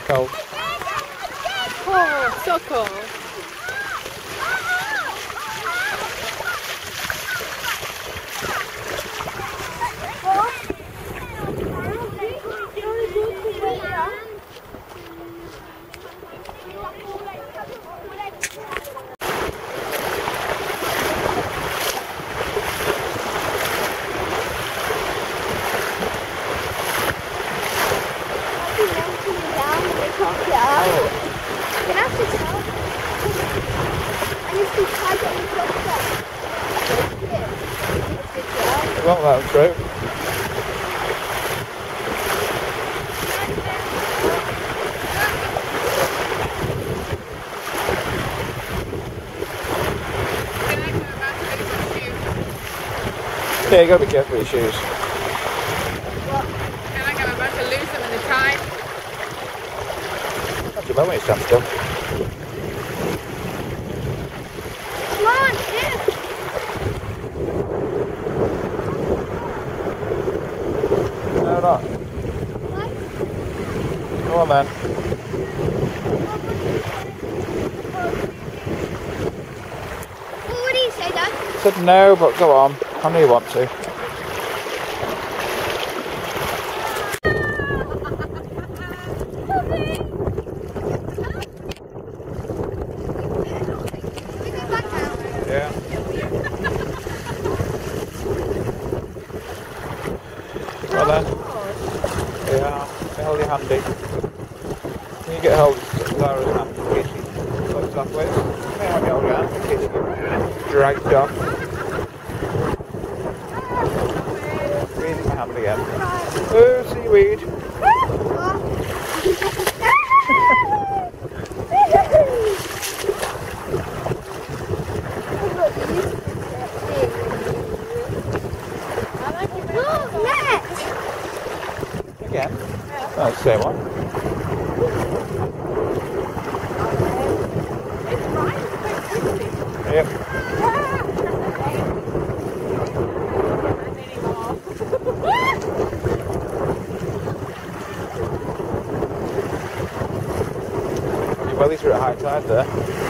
cold. Oh, so cold. Well, that was true. Yeah, you gotta be careful with your shoes. And I'm about to lose them in the tide. Not too bad when you stand still. Come on, yeah. No, not. What? Come on, man. What would he say, Dad? I said no, but go on. I know you want to. Yeah. Well then. Yeah, hold your handy. Can you get hold of Zara's hand in case she looks that way? May I hold your hand in case you get dragged off? Breathe my hand again. Oh, seaweed. Again? Oh, it's the same one. Yep. Well, at least we're at high tide there.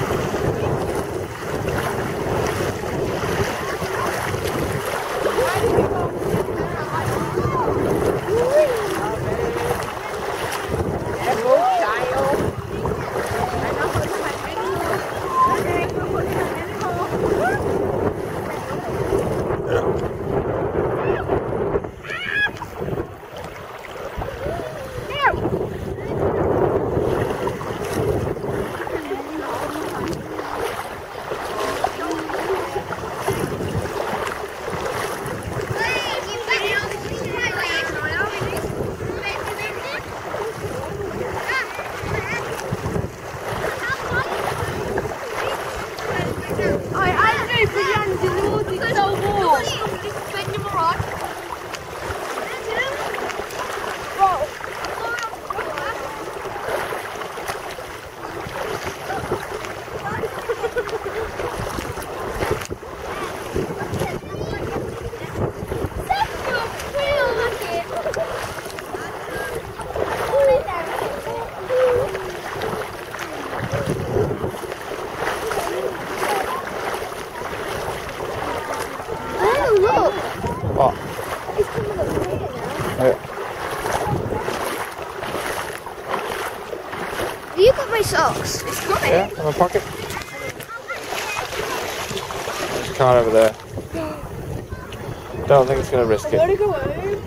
What? It's coming up here now. Yeah. Have you got my socks? It's coming. Yeah, in my pocket. There's a car over there. Don't think it's going to risk it. I want to go home.